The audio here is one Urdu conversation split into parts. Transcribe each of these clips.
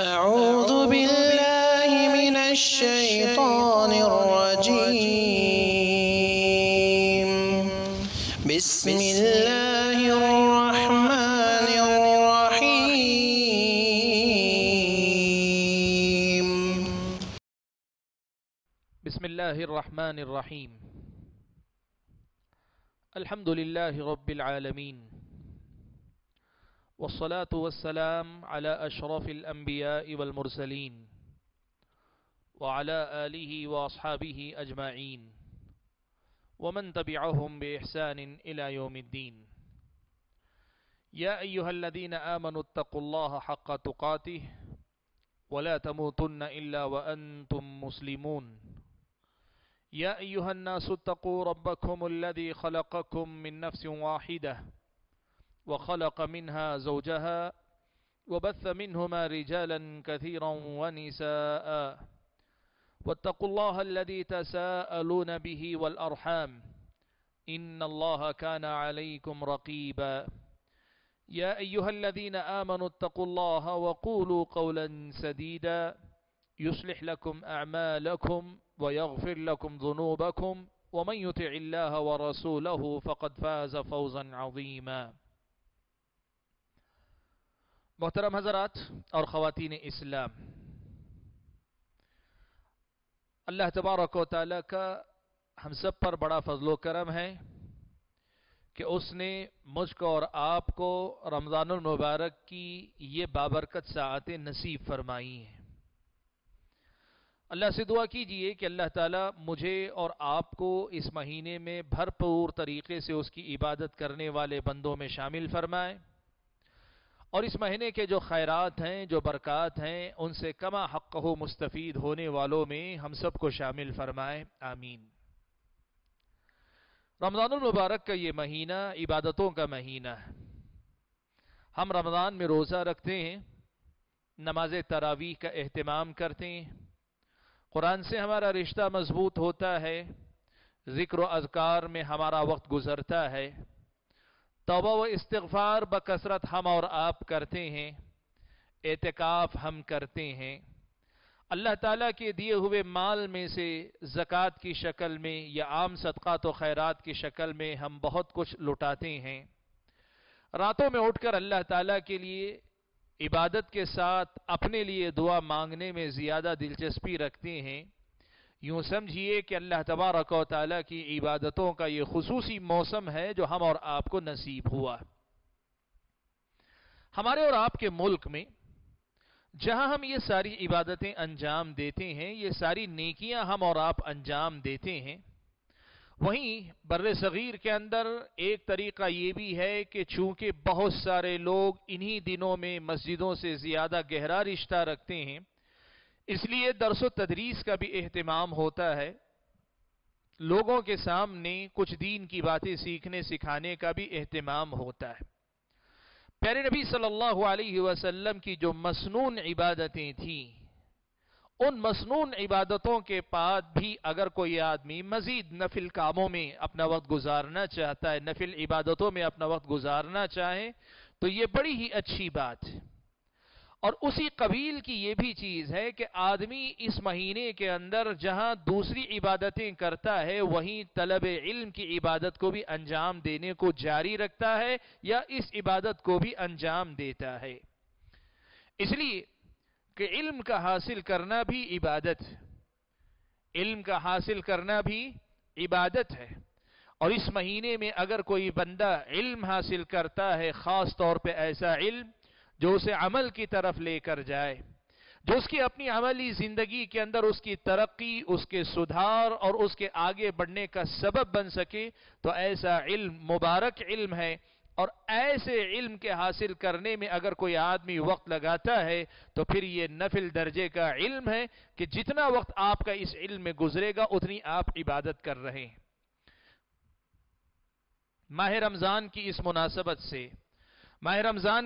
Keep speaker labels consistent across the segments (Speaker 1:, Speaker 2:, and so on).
Speaker 1: أعوذ بالله من الشيطان الرجيم بسم الله الرحمن الرحيم
Speaker 2: بسم الله الرحمن الرحيم الحمد لله رب العالمين والصلاة والسلام على أشرف الأنبياء والمرسلين وعلى آله وأصحابه أجمعين ومن تبعهم بإحسان إلى يوم الدين. يا أيها الذين آمنوا اتقوا الله حق تقاته ولا تموتن إلا وأنتم مسلمون. يا أيها الناس اتقوا ربكم الذي خلقكم من نفس واحدة وخلق منها زوجها وبث منهما رجالا كثيرا ونساء واتقوا الله الذي تساءلون به والأرحام إن الله كان عليكم رقيبا. يا أيها الذين آمنوا اتقوا الله وقولوا قولا سديدا يصلح لكم أعمالكم ويغفر لكم ذنوبكم ومن يطع الله ورسوله فقد فاز فوزا عظيما. محترم حضرات اور خواتین اسلام، اللہ تبارک و تعالیٰ کا ہم سب پر بڑا فضل و کرم ہے کہ اس نے مجھ کو اور آپ کو رمضان المبارک کی یہ بابرکت ساعتیں نصیب فرمائی ہیں۔ اللہ سے دعا کیجئے کہ اللہ تعالیٰ مجھے اور آپ کو اس مہینے میں بھرپور طریقے سے اس کی عبادت کرنے والے بندوں میں شامل فرمائے، اور اس مہینے کے جو خیرات ہیں، جو برکات ہیں، ان سے کما حقہ مستفید ہونے والوں میں ہم سب کو شامل فرمائے، آمین۔ رمضان المبارک کا یہ مہینہ عبادتوں کا مہینہ ہے۔ ہم رمضان میں روزہ رکھتے ہیں، نماز تراویح کا اہتمام کرتے ہیں، قرآن سے ہمارا رشتہ مضبوط ہوتا ہے، ذکر و اذکار میں ہمارا وقت گزرتا ہے، توبہ و استغفار بکثرت ہم اور آپ کرتے ہیں، اعتکاف ہم کرتے ہیں، اللہ تعالیٰ کے دیے ہوئے مال میں سے زکوٰۃ کی شکل میں یا عام صدقات و خیرات کی شکل میں ہم بہت کچھ لٹاتے ہیں، راتوں میں اٹھ کر اللہ تعالیٰ کے لیے عبادت کے ساتھ اپنے لیے دعا مانگنے میں زیادہ دلچسپی رکھتے ہیں۔ یوں سمجھیے کہ اللہ تبارک و تعالیٰ کی عبادتوں کا یہ خصوصی موسم ہے جو ہم اور آپ کو نصیب ہوا۔ ہمارے اور آپ کے ملک میں جہاں ہم یہ ساری عبادتیں انجام دیتے ہیں، یہ ساری نیکیاں ہم اور آپ انجام دیتے ہیں، وہیں بر صغیر کے اندر ایک طریقہ یہ بھی ہے کہ چونکہ بہت سارے لوگ انہی دنوں میں مسجدوں سے زیادہ گہرا رشتہ رکھتے ہیں، اس لیے درس و تدریس کا بھی اہتمام ہوتا ہے، لوگوں کے سامنے کچھ دین کی باتیں سیکھنے سکھانے کا بھی اہتمام ہوتا ہے۔ پیارے نبی صلی اللہ علیہ وسلم کی جو مسنون عبادتیں تھیں، ان مسنون عبادتوں کے بعد بھی اگر کوئی آدمی مزید نفل کاموں میں اپنا وقت گزارنا چاہتا ہے، نفل عبادتوں میں اپنا وقت گزارنا چاہے تو یہ بڑی ہی اچھی بات ہے۔ اور اسی قبیل کی یہ بھی چیز ہے کہ آدمی اس مہینے کے اندر جہاں دوسری عبادتیں کرتا ہے، وہیں طلب علم کی عبادت کو بھی انجام دینے کو جاری رکھتا ہے یا اس عبادت کو بھی انجام دیتا ہے، اس لیے کہ علم کا حاصل کرنا بھی عبادت ہے، علم کا حاصل کرنا بھی عبادت ہے۔ اور اس مہینے میں اگر کوئی بندہ علم حاصل کرتا ہے، خاص طور پہ ایسا علم جو اسے عمل کی طرف لے کر جائے، جو اس کی اپنی عملی زندگی کے اندر اس کی ترقی، اس کے سدھار اور اس کے آگے بڑھنے کا سبب بن سکے، تو ایسا علم مبارک علم ہے۔ اور ایسے علم کے حاصل کرنے میں اگر کوئی آدمی وقت لگاتا ہے تو پھر یہ نفل درجے کا علم ہے کہ جتنا وقت آپ کا اس علم میں گزرے گا اتنی آپ عبادت کر رہے ہیں۔ ماہ رمضان کی اس مناسبت سے، ماہ رمضان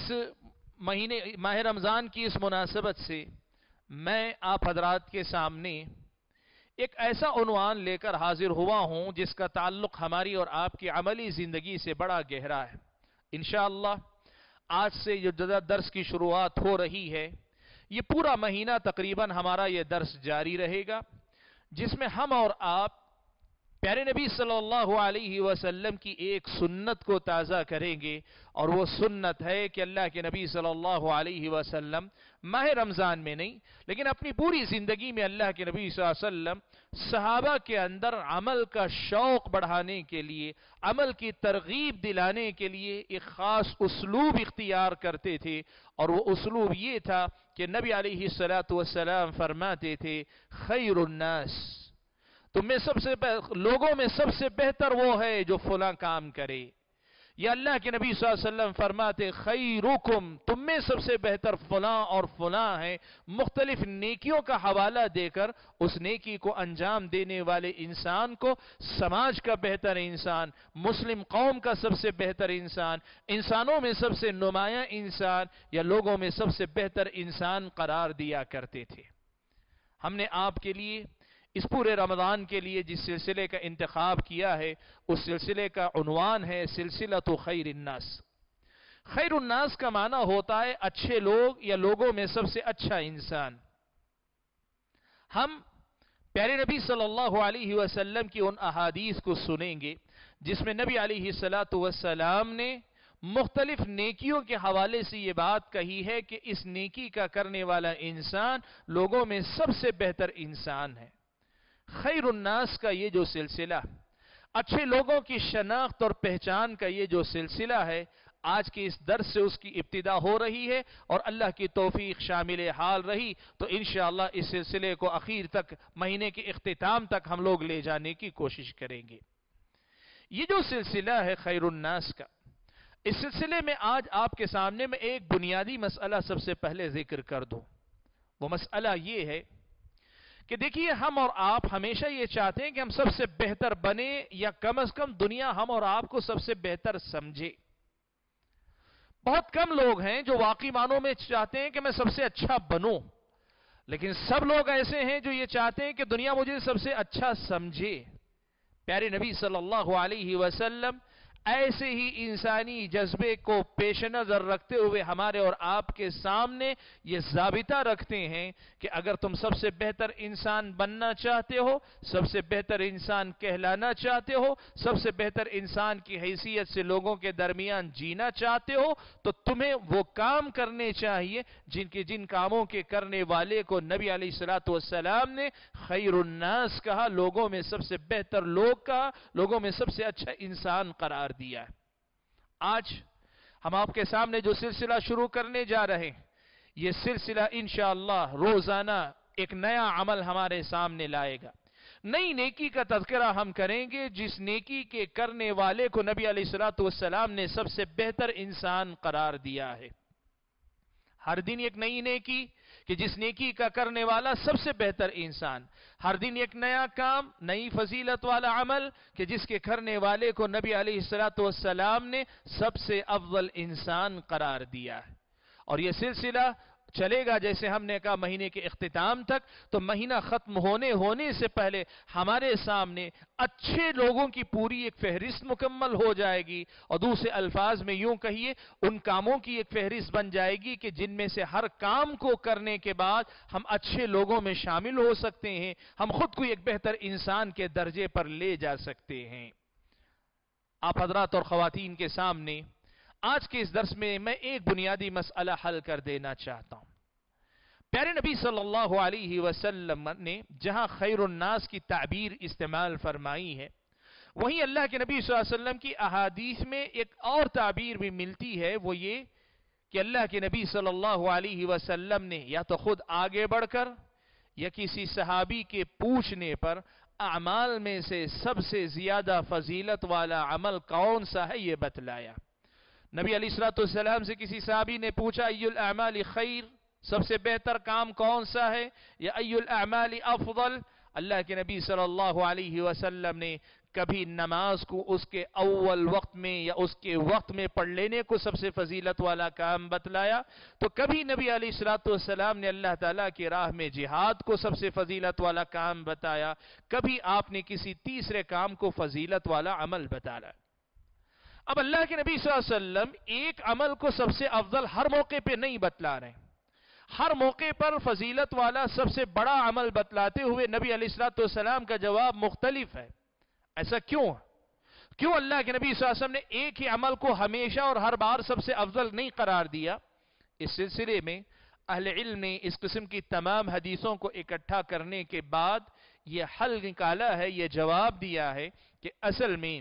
Speaker 2: کی اس مناسبت سے میں آپ حضرات کے سامنے ایک ایسا عنوان لے کر حاضر ہوا ہوں جس کا تعلق ہماری اور آپ کی عملی زندگی سے بڑا گہرا ہے۔ انشاءاللہ آج سے جو درس کی شروعات ہو رہی ہے، یہ پورا مہینہ تقریباً ہمارا یہ درس جاری رہے گا، جس میں ہم اور آپ پیارے نبی صلی اللہ علیہ وسلم کی ایک سنت کو تازہ کریں گے، اور وہ سنت ہے کہ اللہ کے نبی صلی اللہ علیہ وسلم ماہ رمضان میں نہیں لیکن اپنی پوری زندگی میں اللہ کے نبی صلی اللہ علیہ وسلم صحابہ کے اندر عمل کا شوق بڑھانے کے لیے، عمل کی ترغیب دلانے کے لیے ایک خاص اسلوب اختیار کرتے تھے، اور وہ اسلوب یہ تھا کہ نبی علیہ السلام فرماتے تھے خیر الناس، تم میں لوگوں میں سب سے بہتر وہ ہے جو فلاں کام کرے، یا اللہ کے نبی صلی اللہ علیہ وسلم فرماتے خیرکم، تم میں سب سے بہتر فلاں اور فلاں ہے، مختلف نیکیوں کا حوالہ دے کر اس نیکی کو انجام دینے والے انسان کو سماج کا بہتر انسان، مسلم قوم کا سب سے بہتر انسان، انسانوں میں سب سے نمایاں انسان، یا لوگوں میں سب سے بہتر انسان قرار دیا کرتے تھے۔ ہم نے آپ کے لیے اس پورے رمضان کے لیے جس سلسلے کا انتخاب کیا ہے، اس سلسلے کا عنوان ہے سلسلۃ خیر الناس۔ خیر الناس کا معنی ہوتا ہے اچھے لوگ یا لوگوں میں سب سے اچھا انسان۔ ہم پیارے نبی صلی اللہ علیہ وسلم کی ان احادیث کو سنیں گے جس میں نبی علیہ السلام نے مختلف نیکیوں کے حوالے سے یہ بات کہی ہے کہ اس نیکی کا کرنے والا انسان لوگوں میں سب سے بہتر انسان ہے۔ خیر الناس کا یہ جو سلسلہ، اچھے لوگوں کی شناخت اور پہچان کا یہ جو سلسلہ ہے، آج کے اس درس سے اس کی ابتدا ہو رہی ہے، اور اللہ کی توفیق شامل حال رہی تو انشاءاللہ اس سلسلے کو اخیر تک، مہینے کے اختتام تک ہم لوگ لے جانے کی کوشش کریں گے۔ یہ جو سلسلہ ہے خیر الناس کا، اس سلسلے میں آج آپ کے سامنے میں ایک بنیادی مسئلہ سب سے پہلے ذکر کر دوں۔ وہ مسئلہ یہ ہے کہ دیکھیے، ہم اور آپ ہمیشہ یہ چاہتے ہیں کہ ہم سب سے بہتر بنے، یا کم از کم دنیا ہم اور آپ کو سب سے بہتر سمجھے۔ بہت کم لوگ ہیں جو واقعی معنوں میں چاہتے ہیں کہ میں سب سے اچھا بنوں، لیکن سب لوگ ایسے ہیں جو یہ چاہتے ہیں کہ دنیا مجھے سب سے اچھا سمجھے۔ پیارے نبی صلی اللہ علیہ وسلم ایسے ہی انسانی جذبے کو پیش نظر رکھتے ہوئے ہمارے اور آپ کے سامنے یہ ضابطہ رکھتے ہیں کہ اگر تم سب سے بہتر انسان بننا چاہتے ہو، سب سے بہتر انسان کہلانا چاہتے ہو، سب سے بہتر انسان کی حیثیت سے لوگوں کے درمیان جینا چاہتے ہو، تو تمہیں وہ کام کرنے چاہیے جن کاموں کے کرنے والے کو نبی علیہ السلام نے خیر الناس کہا، لوگوں میں سب سے بہتر لوگ کہا، لوگوں میں سب سے اچھا انسان قرار دیا ہے۔ آج ہم آپ کے سامنے جو سلسلہ شروع کرنے جا رہے ہیں، یہ سلسلہ انشاءاللہ روزانہ ایک نیا عمل ہمارے سامنے لائے گا۔ نئی نیکی کا تذکرہ ہم کریں گے جس نیکی کے کرنے والے کو نبی علیہ السلام نے سب سے بہتر انسان قرار دیا ہے۔ ہر دن ایک نئی نیکی کہ جس نیکی کا کرنے والا سب سے بہتر انسان، ہر دن ایک نیا کام، نئی فضیلت والا عمل کہ جس کے کرنے والے کو نبی علیہ السلام نے سب سے افضل انسان قرار دیا ہے۔ اور یہ سلسلہ چلے گا جیسے ہم نے کہا مہینے کے اختتام تک، تو مہینہ ختم ہونے سے پہلے ہمارے سامنے اچھے لوگوں کی پوری ایک فہرست مکمل ہو جائے گی، اور دوسرے الفاظ میں یوں کہیے ان کاموں کی ایک فہرست بن جائے گی کہ جن میں سے ہر کام کو کرنے کے بعد ہم اچھے لوگوں میں شامل ہو سکتے ہیں، ہم خود کو ایک بہتر انسان کے درجے پر لے جا سکتے ہیں۔ آپ حضرات اور خواتین کے سامنے آج کے اس درس میں ایک بنیادی مسئلہ حل کر دینا چاہتا ہوں۔ پیارے نبی صلی اللہ علیہ وسلم نے جہاں خیر الناس کی تعبیر استعمال فرمائی ہے، وہیں اللہ کے نبی صلی اللہ علیہ وسلم کی احادیث میں ایک اور تعبیر بھی ملتی ہے، وہ یہ کہ اللہ کے نبی صلی اللہ علیہ وسلم نے یا تو خود آگے بڑھ کر یا کسی صحابی کے پوچھنے پر اعمال میں سے سب سے زیادہ فضیلت والا عمل کون سا ہے یہ بتلایا۔ نبی علیہ السلام سے کسی صحابی نے پوچھا ای الاعمال خیر، سب سے بہتر کام کون سا ہے، یا ای الاعمال افضل؟ اللہ کے نبی صلی اللہ علیہ وسلم نے کبھی نماز کو اس کے اول وقت میں یا اس کے وقت میں پڑھ لینے کو سب سے فضیلت والا کام بتلایا، تو کبھی نبی علیہ السلام نے اللہ تعالیٰ کی راہ میں جہاد کو سب سے فضیلت والا کام بتایا، کبھی آپ نے کسی تیسرے کام کو فضیلت والا عمل بتایا۔ اب اللہ کے نبی صلی اللہ علیہ وسلم ایک عمل کو سب سے افضل ہر موقع پہ نہیں بتلا رہے ہیں۔ ہر موقع پر فضیلت والا سب سے بڑا عمل بتلاتے ہوئے نبی علیہ الصلوۃ والسلام کا جواب مختلف ہے. ایسا کیوں؟ کیوں اللہ کے نبی صلی اللہ علیہ وسلم نے ایک ہی عمل کو ہمیشہ اور ہر بار سب سے افضل نہیں قرار دیا؟ اس سلسلے میں اہل علم نے اس قسم کی تمام حدیثوں کو اکٹھا کرنے کے بعد یہ حل نکالا ہے، یہ جواب دیا ہے کہ اصل میں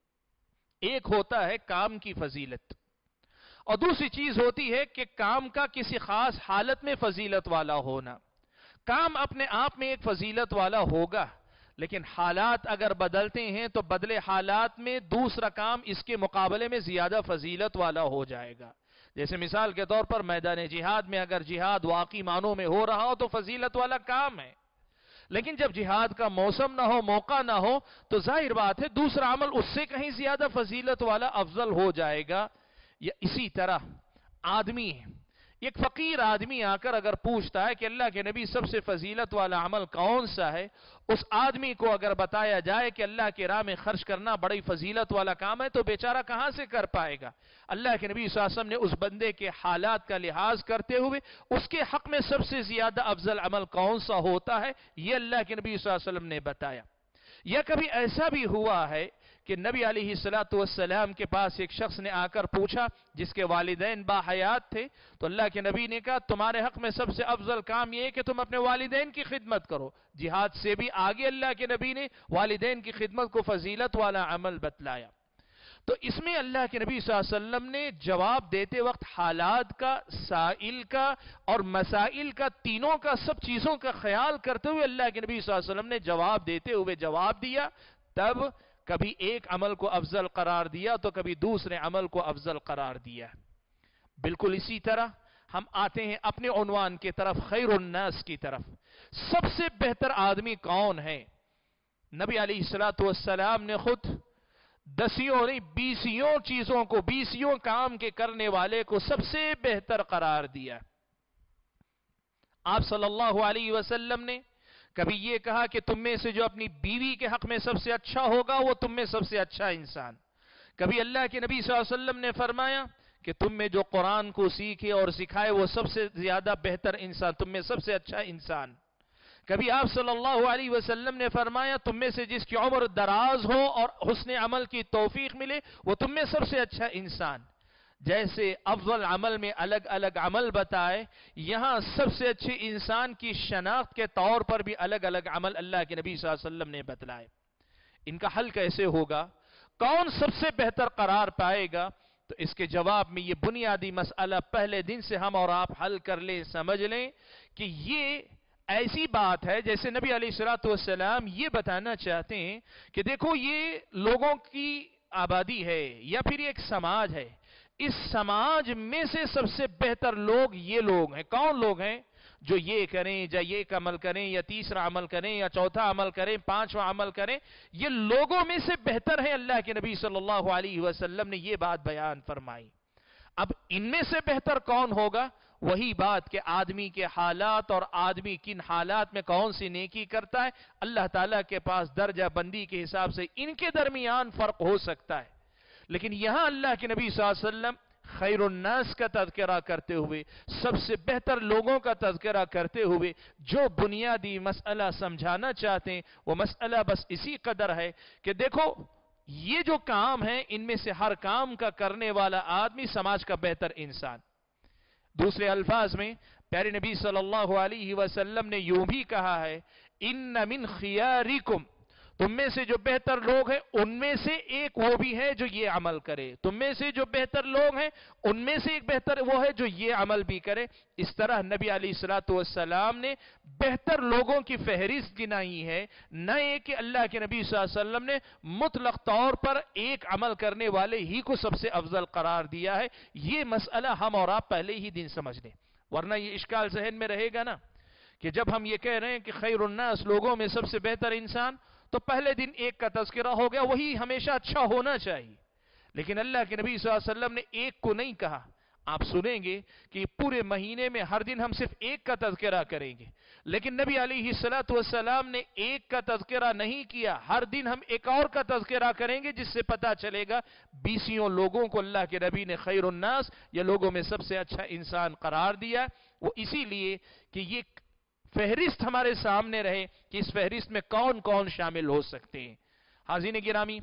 Speaker 2: ایک ہوتا ہے کام کی فضیلت، اور دوسری چیز ہوتی ہے کہ کام کا کسی خاص حالت میں فضیلت والا ہونا. کام اپنے آپ میں ایک فضیلت والا ہوگا، لیکن حالات اگر بدلتے ہیں تو بدلے حالات میں دوسرا کام اس کے مقابلے میں زیادہ فضیلت والا ہو جائے گا. جیسے مثال کے طور پر میدان جہاد میں اگر جہاد واقعی معنوں میں ہو رہا ہو تو فضیلت والا کام ہے، لیکن جب جہاد کا موسم نہ ہو، موقع نہ ہو، تو ظاہر بات ہے دوسرا عمل اس سے کہیں زیادہ فضیلت والا افضل ہو جائے گا. یا اسی طرح آدمی، ایک فقیر آدمی آ کر اگر پوچھتا ہے کہ اللہ کے نبی سب سے فضیلت والا عمل کون سا ہے، اس آدمی کو اگر بتایا جائے کہ اللہ کے راہ میں خرچ کرنا بڑی فضیلت والا کام ہے، تو بیچارہ کہاں سے کر پائے گا؟ اللہ کے نبی صلی اللہ علیہ وسلم نے اس بندے کے حالات کا لحاظ کرتے ہوئے اس کے حق میں سب سے زیادہ افضل عمل کون سا ہوتا ہے، یہ اللہ کے نبی صلی اللہ علیہ وسلم نے بتایا. یا کبھی ایسا بھی ہوا ہے کہ نبی علیہ الصلوۃ والسلام کے پاس ایک شخص نے آ کر پوچھا جس کے والدین باحیات تھے، تو اللہ کے نبی نے کہا تمہارے حق میں سب سے افضل کام یہ ہے کہ تم اپنے والدین کی خدمت کرو. جہاد سے بھی آگے اللہ کے نبی نے والدین کی خدمت کو فضیلت والا عمل بتلایا. تو اس میں اللہ کے نبی صلی اللہ علیہ وسلم نے جواب دیتے وقت حالات کا، سائل کا اور مسائل کا، تینوں کا، سب چیزوں کا خیال کرتے ہوئے اللہ کے نبی صلی اللہ علیہ وسلم نے جواب دیتے ہوئے جواب دیا. تب کبھی ایک عمل کو افضل قرار دیا تو کبھی دوسرے عمل کو افضل قرار دیا. بالکل اسی طرح ہم آتے ہیں اپنے عنوان کی طرف، خیر الناس کی طرف. سب سے بہتر آدمی کون ہے؟ نبی علیہ الصلوۃ والسلام نے خود دسیوں نہیں 20 چیزوں کو، 20 کام کے کرنے والے کو سب سے بہتر قرار دیا. آپ صلی اللہ علیہ وسلم نے کبھی یہ کہا کہ تم میں سے جو اپنی بیوی کے حق میں سب سے اچھا ہوگا وہ تم میں سب سے اچھا انسان. کبھی اللہ کے نبی صلی اللہ علیہ وسلم نے فرمایا کہ تم میں جو قرآن کو سیکھے اور سکھائے وہ سب سے زیادہ بہتر انسان، تم میں سب سے اچھا انسان. کبھی آپ صلی اللہ علیہ وسلم نے فرمایا تم میں سے جس کی عمر دراز ہو اور حسن عمل کی توفیق ملے وہ تم میں سب سے اچھا انسان. جیسے افضل عمل میں الگ الگ عمل بتائے، یہاں سب سے اچھے انسان کی شناخت کے طور پر بھی الگ الگ عمل اللہ کے نبی صلی اللہ علیہ وسلم نے بتلائے. ان کا حل کیسے ہوگا؟ کون سب سے بہتر قرار پائے گا؟ تو اس کے جواب میں یہ بنیادی مسئلہ پہلے دن سے ہم اور آپ حل کر لیں، سمجھ لیں کہ یہ ایسی بات ہے جیسے نبی علیہ الصلوۃ والسلام یہ بتانا چاہتے ہیں کہ دیکھو یہ لوگوں کی آبادی ہے یا پھر ایک سماج ہے، اس سماج میں سے سب سے بہتر لوگ یہ لوگ ہیں. کون لوگ ہیں؟ جو یہ کریں یا یہ عمل کریں یا تیسرا عمل کریں یا چوتھا عمل کریں، پانچواں عمل کریں، یہ لوگوں میں سے بہتر ہیں. اللہ کے نبی صلی اللہ علیہ وسلم نے یہ بات بیان فرمائی. اب ان میں سے بہتر کون ہوگا؟ وہی بات کہ آدمی کے حالات اور آدمی کن حالات میں کون سی نیکی کرتا ہے، اللہ تعالیٰ کے پاس درجہ بندی کے حساب سے ان کے درمیان فرق ہو سکتا ہے. لیکن یہاں اللہ کے نبی صلی اللہ علیہ وسلم خیر الناس کا تذکرہ کرتے ہوئے، سب سے بہتر لوگوں کا تذکرہ کرتے ہوئے جو بنیادی مسئلہ سمجھانا چاہتے ہیں وہ مسئلہ بس اسی قدر ہے کہ دیکھو یہ جو کام ہے ان میں سے ہر کام کا کرنے والا آدمی سماج کا بہتر انسان. دوسرے الفاظ میں پیارے نبی صلی اللہ علیہ وسلم نے یوں بھی کہا ہے، ان من خیارکم، تم میں سے جو بہتر لوگ ہیں ان میں سے ایک وہ بھی ہے جو یہ عمل کرے. تم میں سے جو بہتر لوگ ہیں ان میں سے ایک بہتر وہ ہے جو یہ عمل بھی کرے. اس طرح نبی علیہ الصلوۃ والسلام نے بہتر لوگوں کی فہرست گنائی ہے، نہ ایک کہ اللہ کے نبی صلی اللہ علیہ وسلم نے مطلق طور پر ایک عمل کرنے والے ہی کو سب سے افضل قرار دیا ہے. یہ مسئلہ ہم اور آپ پہلے ہی دن سمجھ لیں، ورنہ یہ اشکال ذہن میں رہے گا نا کہ جب ہم یہ کہہ رہے ہیں کہ خیر الناس لوگوں میں سب سے بہتر انسان، تو پہلے دن ایک کا تذکرہ ہو گیا، وہی ہمیشہ اچھا ہونا چاہیے. لیکن اللہ کے نبی صلی اللہ علیہ وسلم نے ایک کو نہیں کہا. آپ سنیں گے کہ پورے مہینے میں ہر دن ہم صرف ایک کا تذکرہ کریں گے، لیکن نبی علیہ الصلوۃ والسلام نے ایک کا تذکرہ نہیں کیا، ہر دن ہم ایک اور کا تذکرہ کریں گے، جس سے پتا چلے گا بیسیوں لوگوں کو اللہ کے نبی نے خیر الناس یا لوگوں میں سب سے اچھا انسان قرار دیا۔ وہ اسی لیے کہ یہ فہرست ہمارے سامنے رہے کہ اس فہرست میں کون کون شامل ہو سکتے ہیں۔ حاضرین گرامی،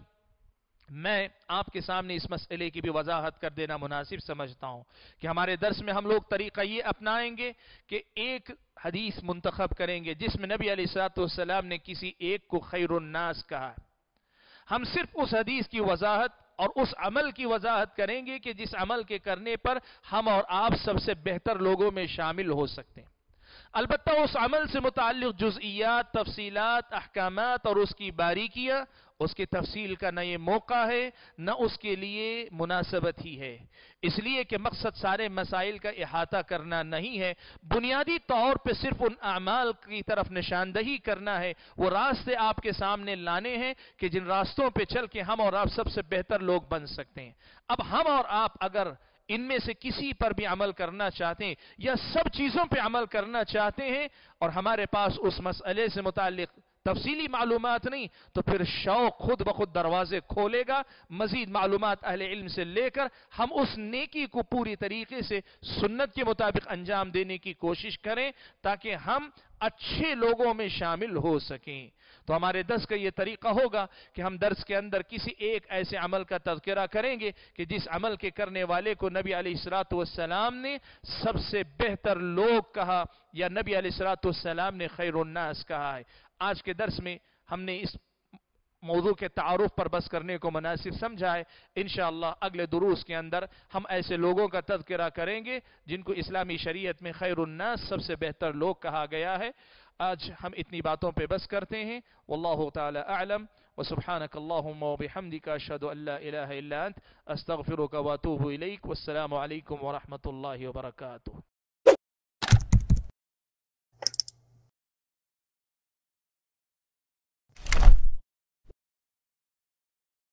Speaker 2: میں آپ کے سامنے اس مسئلے کی بھی وضاحت کر دینا مناسب سمجھتا ہوں کہ ہمارے درس میں ہم لوگ طریقہ یہ اپنائیں گے کہ ایک حدیث منتخب کریں گے جس میں نبی علیہ الصلوۃ والسلام نے کسی ایک کو خیر الناس کہا، ہم صرف اس حدیث کی وضاحت اور اس عمل کی وضاحت کریں گے کہ جس عمل کے کرنے پر ہم اور آپ سب سے بہتر لوگوں میں شامل ہو سکتے ہیں۔ البتہ اس عمل سے متعلق جزئیات، تفصیلات، احکامات اور اس کی باریکیاں، اس کی تفصیل کا نہ یہ موقع ہے نہ اس کے لیے مناسبت ہی ہے، اس لیے کہ مقصد سارے مسائل کا احاطہ کرنا نہیں ہے، بنیادی طور پہ صرف ان اعمال کی طرف نشاندہی کرنا ہے، وہ راستے آپ کے سامنے لانے ہیں کہ جن راستوں پہ چل کے ہم اور آپ سب سے بہتر لوگ بن سکتے ہیں۔ اب ہم اور آپ اگر ان میں سے کسی پر بھی عمل کرنا چاہتے ہیں یا سب چیزوں پہ عمل کرنا چاہتے ہیں اور ہمارے پاس اس مسئلے سے متعلق تفصیلی معلومات نہیں، تو پھر شوق خود بخود دروازے کھولے گا، مزید معلومات اہل علم سے لے کر ہم اس نیکی کو پوری طریقے سے سنت کے مطابق انجام دینے کی کوشش کریں تاکہ ہم اچھے لوگوں میں شامل ہو سکیں۔ تو ہمارے درس کا یہ طریقہ ہوگا کہ ہم درس کے اندر کسی ایک ایسے عمل کا تذکرہ کریں گے کہ جس عمل کے کرنے والے کو نبی علیہ الصلوۃ والسلام نے سب سے بہتر لوگ کہا یا نبی علیہ الصلوۃ والسلام نے خیر الناس کہا ہے۔ آج کے درس میں ہم نے اس موضوع کے تعارف پر بس کرنے کو مناسب سمجھا ہے۔ انشاءاللہ اگلے دروس کے اندر ہم ایسے لوگوں کا تذکرہ کریں گے جن کو اسلامی شریعت میں خیر الناس سب سے بہتر لوگ کہا گیا ہے۔ آج ہم اتنی باتوں پہ بس کرتے ہیں۔ واللہ تعالی اعلم، وسبحانک اللہم وبحمدک، اشہد ان لا الہ الا انت، استغفرک واتوب الیک، والسلام علیکم ورحمۃ اللہ وبرکاتہ۔